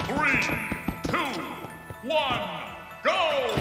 Three, two, one, go!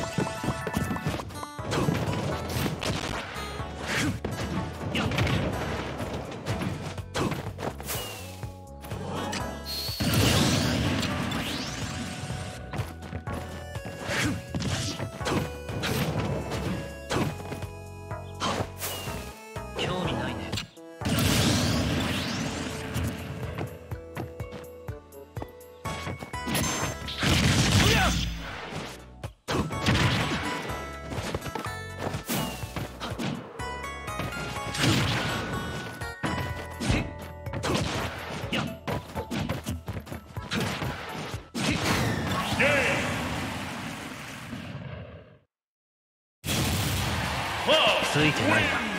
ついてないな。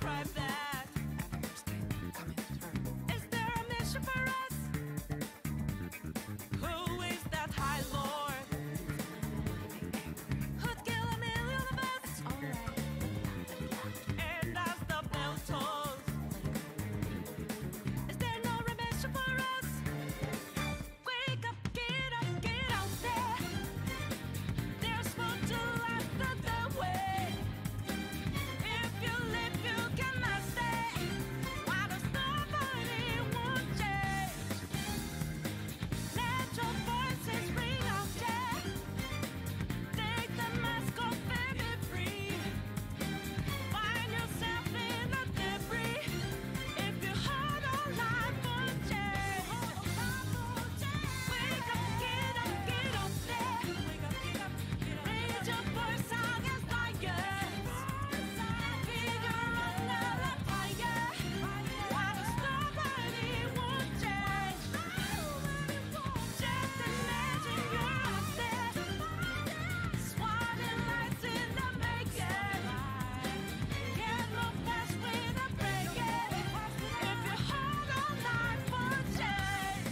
describe that? Is there a mission for us? Who is that high lord? Who'd kill a million of us? And as the bell tolls, is there no remission for us? Wake up, get out there. There's food to last the way. If you live, you cannot stay. While there's nobody won't change. Let your voices ring out there. Take the mask off and be free. Find yourself in the debris. If you hold on, life will change. Wake up, get up there. Raise your voice against fire. Figure out the fire. While there's nobody won't change. Just imagine you're out there. Swatting lights in the making. Can't move fast without breaking. If you hold on, life will change.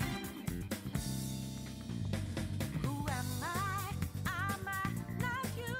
Who am I? Am I not you?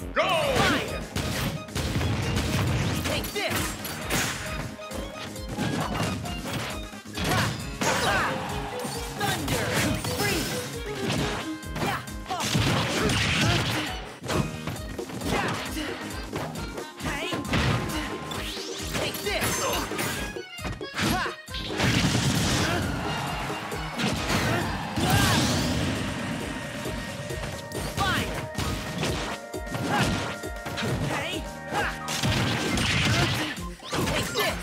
go! Fire! Take this! Ha! Ha! Thunder! Freeze! Yeah! Oh. Yeah! Hey! Take this! Ha! Fire! Ha! Hey! Ha! Take this!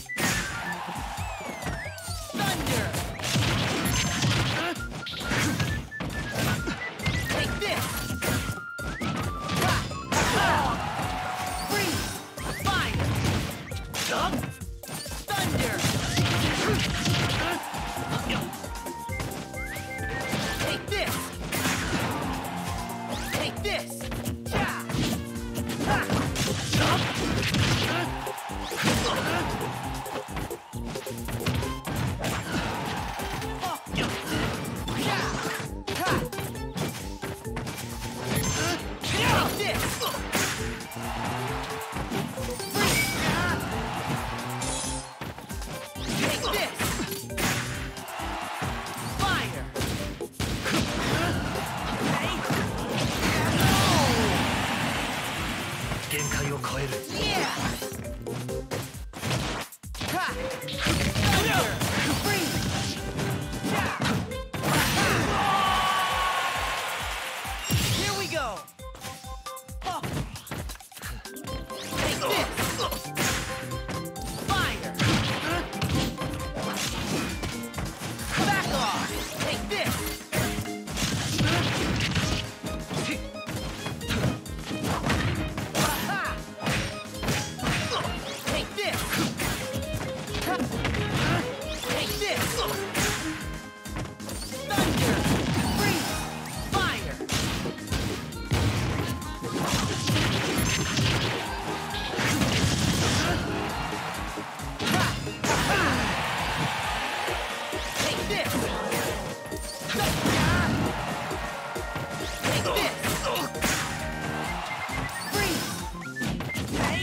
Thunder! Take this! Ha! Ha! Freeze! Fire! Thunder! Take this! Take this! Yeah! Ha! Fire! 限界を超える。 Yeah! Ha! Thunder! Freeze! Yeah! Ha! Here we go! Oh. Take this! Fire! Back off! Take this! Ha! Take this! Take this! Thunder! Freeze! Fire! Ha! Take this! Take this! Freeze! Hey!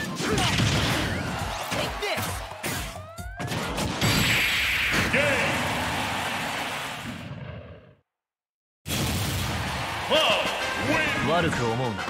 Take this! Game! Club win! 悪く思うな。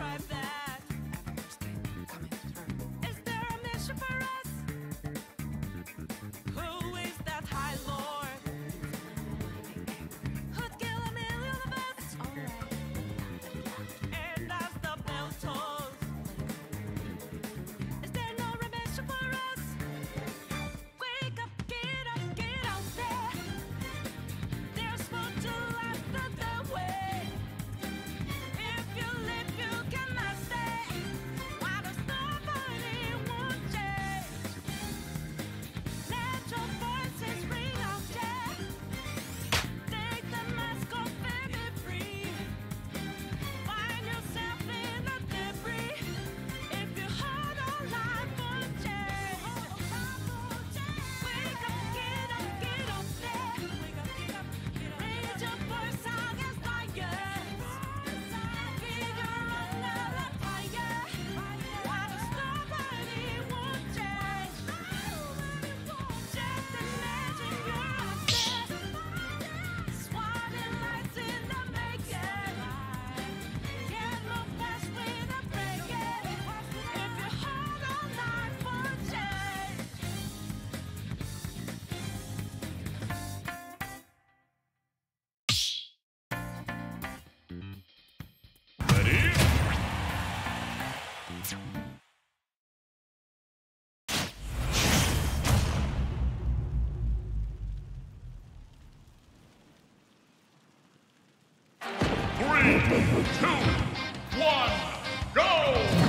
describe that. Is there a mission for us? Who is that high lord? Who'd kill a million of us? And as the bell tolls, is there no remission for us? Wake up, get out there. There's more to life than the way. If you live, you cannot stay. Why does nobody want change? Let your voices ring out, yeah. Take the mask off and be free. Find yourself in the debris. If you hold on life for change. Wake up, get up there. Raise your voice against lions. Feed your own fire. Why does nobody want change? Just imagine you're up there. Swatting lights in the making. Can't move fast without breaking. If you hold on life for change. Ready? Three, two, one, go!